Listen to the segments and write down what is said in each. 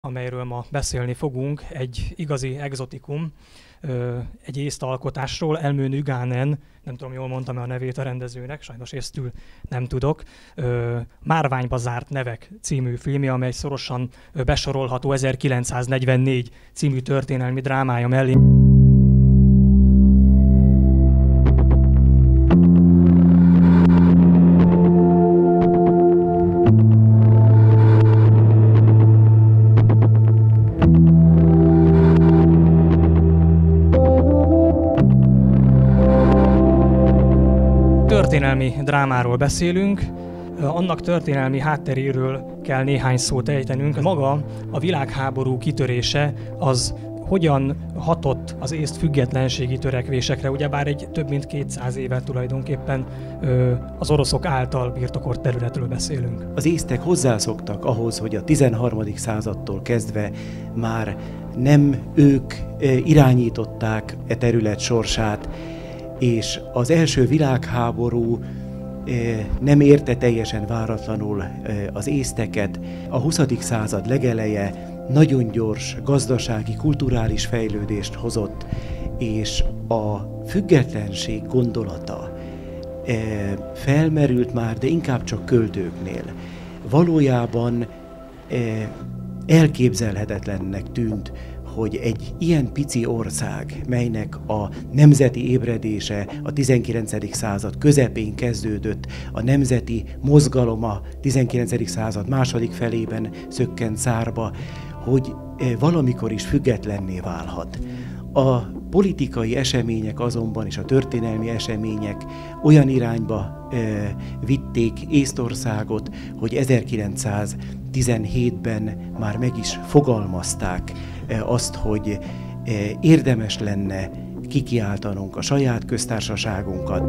Amelyről ma beszélni fogunk, egy igazi egzotikum, egy észt alkotásról, Elmő Nyganen, nem tudom, jól mondtam-e a nevét a rendezőnek, sajnos észtül nem tudok, Márványba zárt nevek című filmje, amely szorosan besorolható 1944 című történelmi drámája mellé. Történelmi drámáról beszélünk, annak történelmi hátteréről kell néhány szót ejtenünk. Maga a világháború kitörése az hogyan hatott az észt függetlenségi törekvésekre, ugyebár egy több mint 200 éve tulajdonképpen az oroszok által birtokolt területről beszélünk. Az észtek hozzászoktak ahhoz, hogy a 13. századtól kezdve már nem ők irányították e terület sorsát, és az első világháború nem érte teljesen váratlanul az észteket. A 20. század legeleje nagyon gyors gazdasági, kulturális fejlődést hozott, és a függetlenség gondolata felmerült már, de inkább csak költőknél. Valójában elképzelhetetlennek tűnt, hogy egy ilyen pici ország, melynek a nemzeti ébredése a 19. század közepén kezdődött, a nemzeti mozgalom a 19. század második felében szökkent szárba, hogy valamikor is függetlenné válhat. A politikai események azonban és a történelmi események olyan irányba vitték Észtországot, hogy 1917-ben már meg is fogalmazták azt, hogy érdemes lenne kikiáltanunk a saját köztársaságunkat.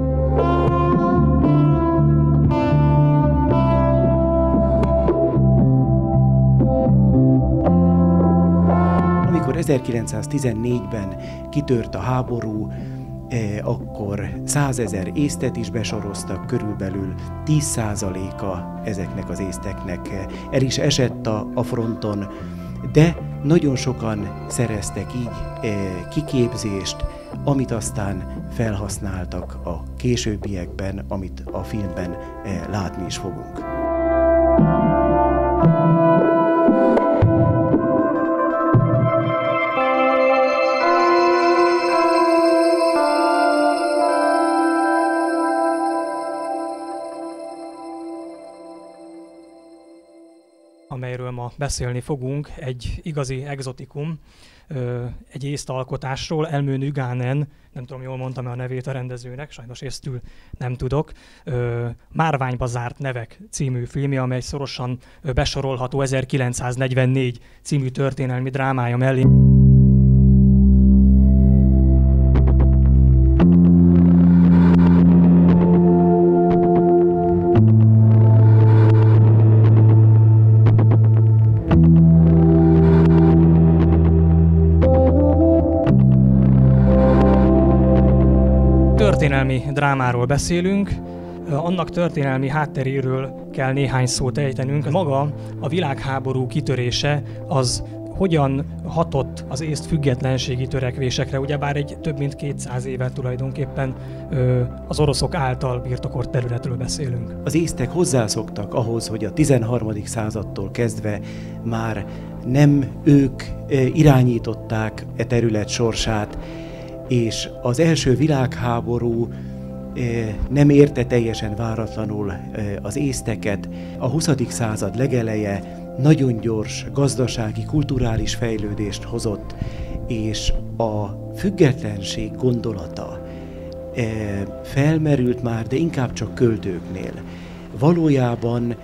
Amikor 1914-ben kitört a háború, akkor 100 000 észtet is besoroztak, körülbelül 10%-a ezeknek az észteknek el is esett a fronton, de nagyon sokan szereztek így kiképzést, amit aztán felhasználtak a későbbiekben, amit a filmben látni is fogunk. Amelyről ma beszélni fogunk, egy igazi egzotikum, egy észt alkotásról, Elmő Nyganen, nem tudom, jól mondtam-e a nevét a rendezőnek, sajnos észtül nem tudok, Márványba zárt nevek című filmje, amely szorosan besorolható 1944 című történelmi drámája mellé. Történelmi drámáról beszélünk, annak történelmi hátteréről kell néhány szót ejtenünk. Maga a világháború kitörése az hogyan hatott az észt függetlenségi törekvésekre, ugyebár egy több mint 200 éve tulajdonképpen az oroszok által birtokolt területről beszélünk. Az észtek hozzászoktak ahhoz, hogy a 13. századtól kezdve már nem ők irányították e terület sorsát, és az első világháború nem érte teljesen váratlanul az észteket. A 20. század legeleje nagyon gyors gazdasági, kulturális fejlődést hozott, és a függetlenség gondolata felmerült már, de inkább csak költőknél. Valójában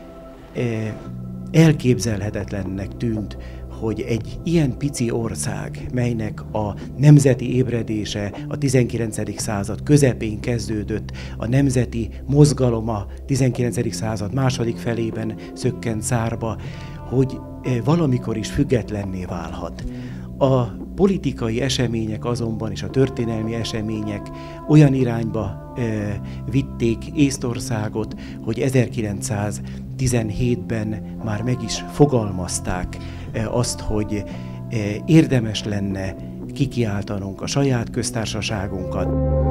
elképzelhetetlennek tűnt, hogy egy ilyen pici ország, melynek a nemzeti ébredése a 19. század közepén kezdődött, a nemzeti mozgalom a 19. század második felében szökkent szárba, hogy valamikor is függetlenné válhat. A politikai események azonban és a történelmi események olyan irányba vitték Észtországot, hogy 1917-ben már meg is fogalmazták azt, hogy érdemes lenne kikiáltanunk a saját köztársaságunkat.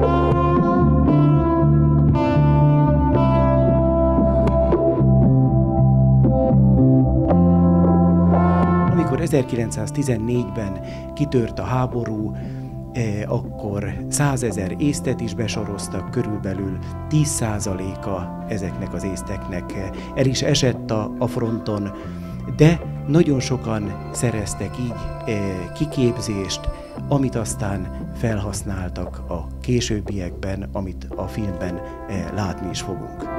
Amikor 1914-ben kitört a háború, akkor 100 000 észtet is besoroztak, körülbelül 10%-a ezeknek az észteknek el is esett a fronton, de nagyon sokan szereztek így kiképzést, amit aztán felhasználtak a későbbiekben, amit a filmben látni is fogunk.